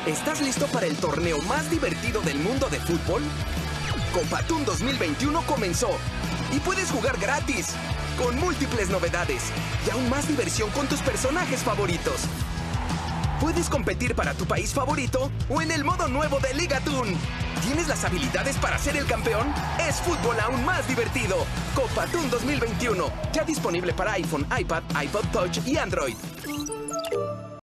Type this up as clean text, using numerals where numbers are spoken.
¿Estás listo para el torneo más divertido del mundo de fútbol? Copa Toon 2021 comenzó y puedes jugar gratis, con múltiples novedades y aún más diversión con tus personajes favoritos. Puedes competir para tu país favorito o en el modo nuevo de Liga Toon. ¿Tienes las habilidades para ser el campeón? Es fútbol aún más divertido. Copa Toon 2021, ya disponible para iPhone, iPad, iPod Touch y Android.